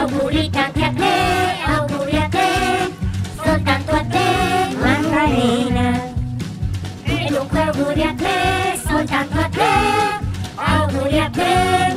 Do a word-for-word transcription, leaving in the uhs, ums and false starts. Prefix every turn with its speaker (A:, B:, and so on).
A: Auguritate a te, auguri a te, soltanto a te, Maddalena. E dunque auguri a te, soltanto a te, auguri a te,